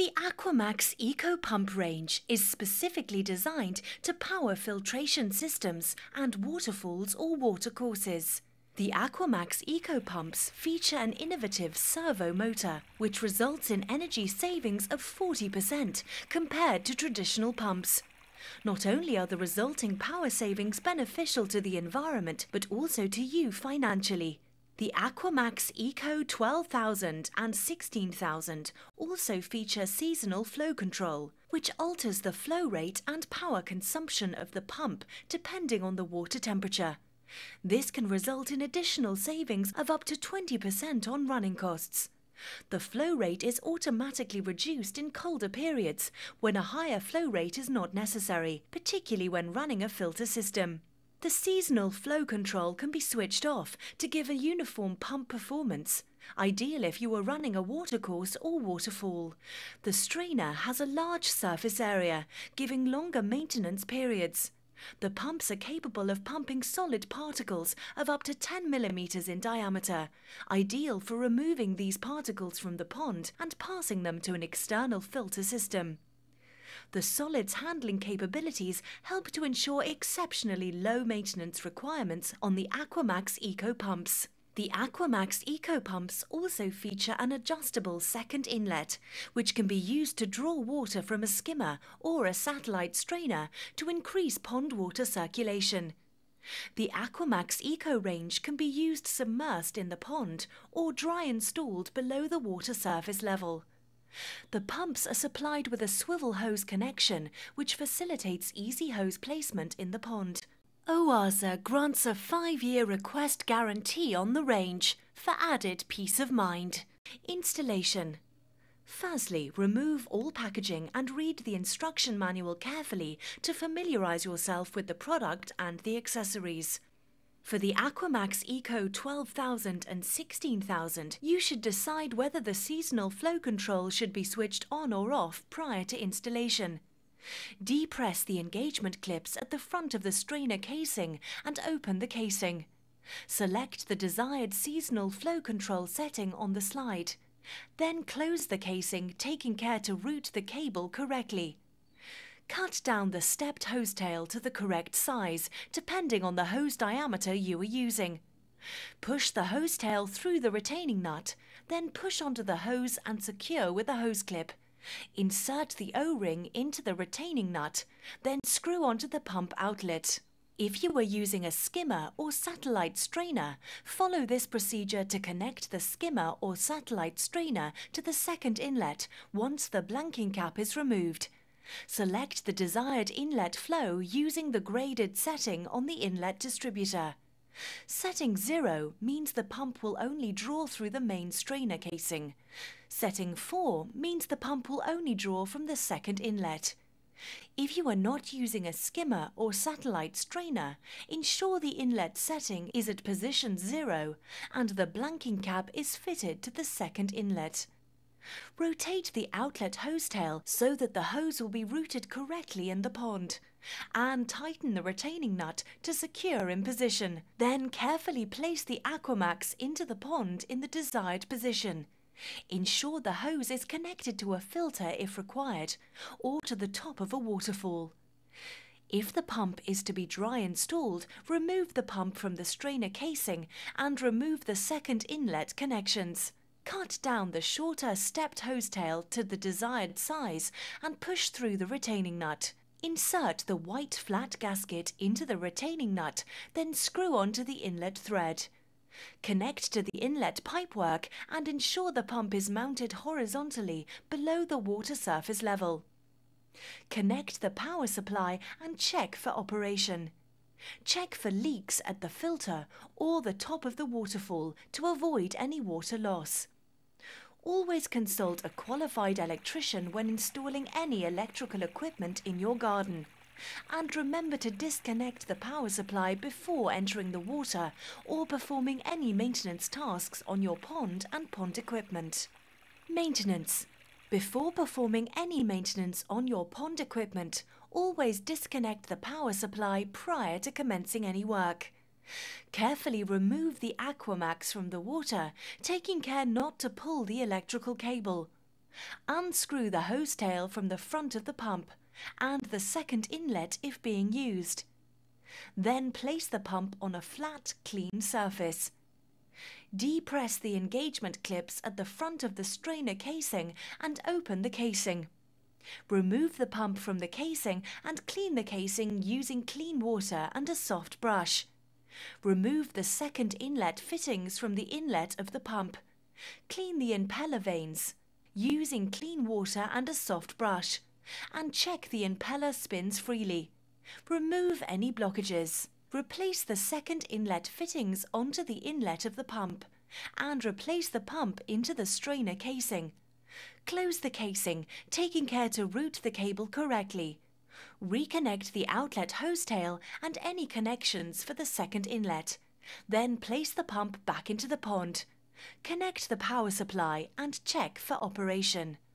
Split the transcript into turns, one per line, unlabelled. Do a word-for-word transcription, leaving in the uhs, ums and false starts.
The Aquamax Eco Pump range is specifically designed to power filtration systems and waterfalls or watercourses. The Aquamax Eco Pumps feature an innovative servo motor, which results in energy savings of forty percent compared to traditional pumps. Not only are the resulting power savings beneficial to the environment, but also to you financially. The Aquamax Eco twelve thousand and sixteen thousand also feature seasonal flow control, which alters the flow rate and power consumption of the pump depending on the water temperature. This can result in additional savings of up to twenty percent on running costs. The flow rate is automatically reduced in colder periods when a higher flow rate is not necessary, particularly when running a filter system. The seasonal flow control can be switched off to give a uniform pump performance, ideal if you are running a watercourse or waterfall. The strainer has a large surface area, giving longer maintenance periods. The pumps are capable of pumping solid particles of up to ten millimeters in diameter, ideal for removing these particles from the pond and passing them to an external filter system. The solids handling capabilities help to ensure exceptionally low maintenance requirements on the Aquamax Eco Pumps. The Aquamax Eco Pumps also feature an adjustable second inlet, which can be used to draw water from a skimmer or a satellite strainer to increase pond water circulation. The Aquamax Eco range can be used submersed in the pond or dry installed below the water surface level. The pumps are supplied with a swivel hose connection, which facilitates easy hose placement in the pond. OASA grants a five-year request guarantee on the range for added peace of mind. Installation. Firstly, remove all packaging and read the instruction manual carefully to familiarize yourself with the product and the accessories. For the Aquamax Eco twelve thousand and sixteen thousand, you should decide whether the seasonal flow control should be switched on or off prior to installation. Depress the engagement clips at the front of the strainer casing and open the casing. Select the desired seasonal flow control setting on the slide. Then close the casing, taking care to route the cable correctly. Cut down the stepped hose tail to the correct size, depending on the hose diameter you are using. Push the hose tail through the retaining nut, then push onto the hose and secure with a hose clip. Insert the O-ring into the retaining nut, then screw onto the pump outlet. If you are using a skimmer or satellite strainer, follow this procedure to connect the skimmer or satellite strainer to the second inlet once the blanking cap is removed. Select the desired inlet flow using the graded setting on the inlet distributor. Setting zero means the pump will only draw through the main strainer casing. Setting four means the pump will only draw from the second inlet. If you are not using a skimmer or satellite strainer, ensure the inlet setting is at position zero and the blanking cap is fitted to the second inlet. Rotate the outlet hose tail so that the hose will be routed correctly in the pond, and tighten the retaining nut to secure in position. Then carefully place the Aquamax into the pond in the desired position. Ensure the hose is connected to a filter if required, or to the top of a waterfall. If the pump is to be dry installed, remove the pump from the strainer casing and remove the second inlet connections. Cut down the shorter stepped hose tail to the desired size and push through the retaining nut. Insert the white flat gasket into the retaining nut, then screw onto the inlet thread. Connect to the inlet pipework and ensure the pump is mounted horizontally below the water surface level. Connect the power supply and check for operation. Check for leaks at the filter or the top of the waterfall to avoid any water loss. Always consult a qualified electrician when installing any electrical equipment in your garden. And remember to disconnect the power supply before entering the water or performing any maintenance tasks on your pond and pond equipment. Maintenance. Before performing any maintenance on your pond equipment, always disconnect the power supply prior to commencing any work. Carefully remove the Aquamax from the water, taking care not to pull the electrical cable. Unscrew the hose tail from the front of the pump and the second inlet if being used. Then place the pump on a flat, clean surface. Depress the engagement clips at the front of the strainer casing and open the casing. Remove the pump from the casing and clean the casing using clean water and a soft brush. Remove the second inlet fittings from the inlet of the pump. Clean the impeller vanes using clean water and a soft brush, and check the impeller spins freely. Remove any blockages. Replace the second inlet fittings onto the inlet of the pump and replace the pump into the strainer casing. Close the casing, taking care to route the cable correctly. Reconnect the outlet hose tail and any connections for the second inlet. Then place the pump back into the pond. Connect the power supply and check for operation.